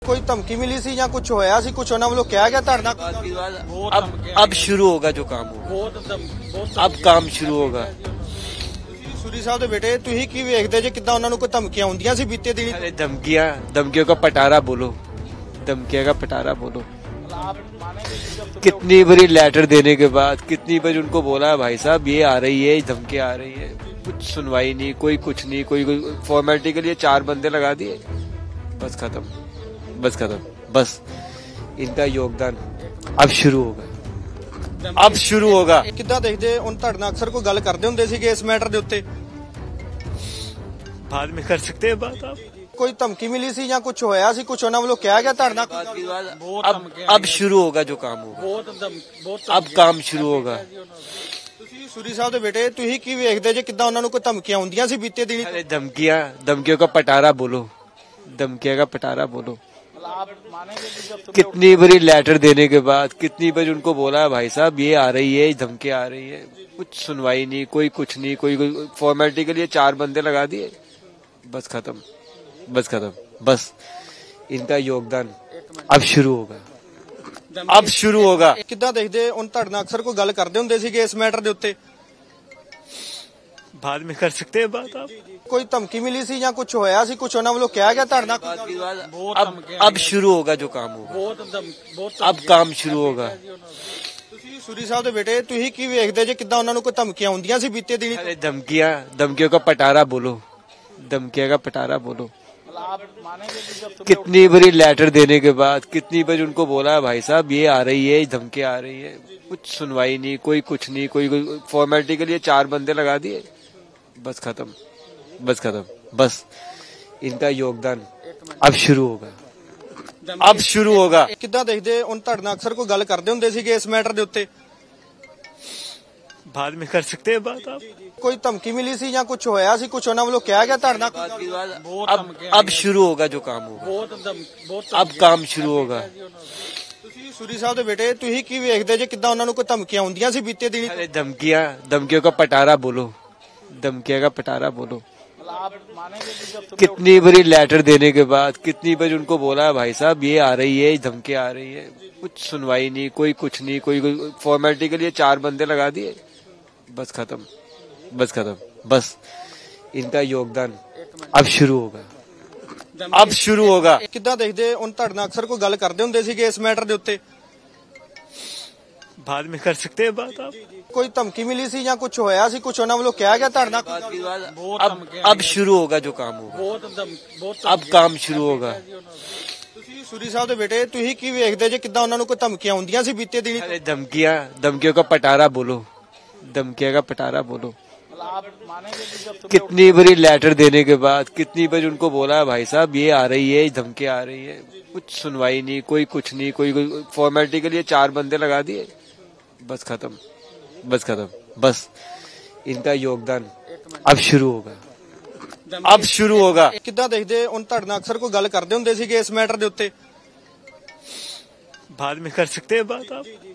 कोई धमकी मिली सी या कुछ होया सी, कुछ उन्होंने वालों कहा गया धरना? अब शुरू होगा जो काम होगा, अब काम शुरू होगा। सूरी साहब ਦੇ ਬੇਟੇ ਤੁਸੀਂ ਕੀ ਵੇਖਦੇ ਜੇ ਕਿੱਦਾਂ ਉਹਨਾਂ ਨੂੰ ਕੋਈ ਧਮਕੀਆਂ ਹੁੰਦੀਆਂ ਸੀ ਬੀਤੇ ਦਿਨੀ? अरे धमकियों का पटारा बोलो, धमकियों का पटारा बोलो। कितनी बड़ी लेटर देने के बाद, कितनी बार उनको बोला है भाई साहब ये आ रही है, धमकी आ रही है, कुछ सुनवाई नहीं, कोई कुछ नहीं, कोई फॉर्मेलिटी के लिए 4 बंदे लगा दिए, बस खत्म, बस खत्म, बस इनका योगदान अब शुरू होगा, अब शुरू होगा। ਕਿੱਦਾਂ ਦੇਖਦੇ ਹੁਣ ਤੁਹਾਡੇ ਨਾਲ ਅਕਸਰ ਕੋਈ ਗੱਲ ਕਰਦੇ ਹੁੰਦੇ ਸੀਗੇ ਇਸ ਮੈਟਰ ਦੇ ਉੱਤੇ? बाद में कर सकते हैं बात आप। ਕੋਈ ਧਮਕੀ ਮਿਲੀ ਸੀ ਜਾਂ ਕੁਝ ਹੋਇਆ ਸੀ, ਕੁਝ ਉਹਨਾਂ ਵੱਲੋਂ ਕਿਹਾ ਗਿਆ ਤੁਹਾਡੇ ਨਾਲ? अब शुरू होगा जो काम होगा, अब काम शुरू होगा। ਤੁਸੀਂ ਸੂਰੀ ਸਾਹਿਬ ਦੇ ਬੇਟੇ ਤੁਸੀਂ ਕੀ ਵੇਖਦੇ ਜੇ ਕਿੱਦਾਂ ਉਹਨਾਂ ਨੂੰ ਕੋਈ ਧਮਕੀਆਂ ਹੁੰਦੀਆਂ ਸੀ ਬੀਤੇ ਦਿਨੀ? अरे धमकियों का पटारा बोलो, धमकियों का पटारा बोलो। कितनी बड़ी लेटर देने के बाद, कितनी बार उनको बोला है भाई साहब ये आ रही है, धमकी आ रही है, कुछ सुनवाई नहीं, कोई कुछ नहीं, कोई फॉर्मेलिटी के लिए 4 बंदे लगा दिए, बस खत्म, बस खत्म, बस इनका योगदान अब शुरू होगा, अब शुरू होगा। ਕਿੱਦਾਂ ਦੇਖਦੇ ਹੁਣ ਤੁਹਾਡੇ ਨਾਲ ਅਕਸਰ ਕੋਈ ਗੱਲ ਕਰਦੇ ਹੁੰਦੇ ਸੀਗੇ ਇਸ ਮੈਟਰ ਦੇ ਉੱਤੇ? बाद में कर सकते हैं बात आप। ਕੋਈ ਧਮਕੀ ਮਿਲੀ ਸੀ ਜਾਂ ਕੁਝ ਹੋਇਆ ਸੀ, ਕੁਝ ਉਹਨਾਂ ਵੱਲੋਂ ਕਿਹਾ ਗਿਆ ਤੁਹਾਡੇ ਨਾਲ? अब शुरू होगा जो काम होगा, अब काम शुरू होगा। ਤੁਸੀਂ ਸੂਰੀ ਸਾਹਿਬ ਦੇ ਬੇਟੇ ਤੁਸੀਂ ਕੀ ਵੇਖਦੇ ਜੇ ਕਿੱਦਾਂ ਉਹਨਾਂ ਨੂੰ ਕੋਈ ਧਮਕੀਆਂ ਹੁੰਦੀਆਂ ਸੀ ਬੀਤੇ ਦਿਨੀ? अरे धमकियों का पटारा बोलो, धमकियों का पटारा बोलो। कितनी बड़ी लेटर देने के बाद, कितनी बार उनको बोला है भाई साहब ये आ रही है, धमकी आ रही है, कुछ सुनवाई नहीं, कोई कुछ नहीं, कोई फॉर्मेलिटी के लिए 4 बंदे लगा दिए, बस खत्म, बस खत्म, बस इनका योगदान अब शुरू होगा, अब शुरू होगा। ਕਿੱਦਾਂ ਦੇਖਦੇ ਹੁਣ ਤੁਹਾਡੇ ਨਾਲ ਅਕਸਰ ਕੋਈ ਗੱਲ ਕਰਦੇ ਹੁੰਦੇ ਸੀਗੇ ਇਸ ਮੈਟਰ ਦੇ ਉੱਤੇ? बाद में कर सकते हैं बात आप। ਕੋਈ ਧਮਕੀ ਮਿਲੀ ਸੀ ਜਾਂ ਕੁਝ ਹੋਇਆ ਸੀ, ਕੁਝ ਉਹਨਾਂ ਵੱਲੋਂ ਕਿਹਾ ਗਿਆ ਤੁਹਾਡੇ ਨਾਲ? अब शुरू होगा जो काम होगा, अब काम शुरू होगा। ਤੁਸੀਂ ਸੂਰੀ ਸਾਹਿਬ ਦੇ ਬੇਟੇ ਤੁਸੀਂ ਕੀ ਵੇਖਦੇ ਜੇ ਕਿੱਦਾਂ ਉਹਨਾਂ ਨੂੰ ਕੋਈ ਧਮਕੀਆਂ ਹੁੰਦੀਆਂ ਸੀ ਬੀਤੇ ਦਿਨੀ? अरे धमकियों का पटारा बोलो, धमकियों का पटारा बोलो। कितनी बड़ी लेटर देने के बाद, कितनी बार उनको बोला है भाई साहब ये आ रही है, धमकी आ रही है, कुछ सुनवाई नहीं, कोई कुछ नहीं, कोई फॉर्मेलिटी के लिए 4 बंदे लगा दिए, बस खत्म, बस खत्म, बस इनका योगदान अब शुरू होगा, अब शुरू होगा। ਕਿੱਦਾਂ ਦੇਖਦੇ ਹੁਣ ਤੁਹਾਡੇ ਨਾਲ ਅਕਸਰ ਕੋਈ ਗੱਲ ਕਰਦੇ ਹੁੰਦੇ ਸੀਗੇ ਇਸ ਮੈਟਰ ਦੇ ਉੱਤੇ? बाद में कर सकते हैं बात आप। ਕੋਈ ਧਮਕੀ ਮਿਲੀ ਸੀ ਜਾਂ ਕੁਝ ਹੋਇਆ ਸੀ, ਕੁਝ ਉਹਨਾਂ ਵੱਲੋਂ ਕਿਹਾ ਗਿਆ ਤੁਹਾਡੇ ਨਾਲ? अब शुरू होगा जो काम होगा, अब काम शुरू होगा। ਤੁਸੀਂ ਸੂਰੀ ਸਾਹਿਬ ਦੇ ਬੇਟੇ ਤੁਸੀਂ ਕੀ ਵੇਖਦੇ ਜੇ ਕਿੱਦਾਂ ਉਹਨਾਂ ਨੂੰ ਕੋਈ ਧਮਕੀਆਂ ਹੁੰਦੀਆਂ ਸੀ ਬੀਤੇ ਦਿਨੀ? अरे धमकियों का पटारा बोलो, धमकियों का पटारा बोलो। कितनी बड़ी लेटर देने के बाद, कितनी बार उनको बोला है भाई साहब ये आ रही है, धमकी आ रही है, कुछ सुनवाई नहीं, कोई कुछ नहीं, कोई फॉर्मेलिटी के लिए 4 बंदे लगा दिए, बस खत्म, बस खत्म, बस इनका योगदान अब शुरू होगा, अब शुरू होगा। ਕਿੱਦਾਂ ਦੇਖਦੇ ਹੁਣ ਤੁਹਾਡੇ ਨਾਲ ਅਕਸਰ ਕੋਈ ਗੱਲ ਕਰਦੇ ਹੁੰਦੇ ਸੀਗੇ ਇਸ ਮੈਟਰ ਦੇ ਉੱਤੇ? बाद में कर सकते हैं बात आप।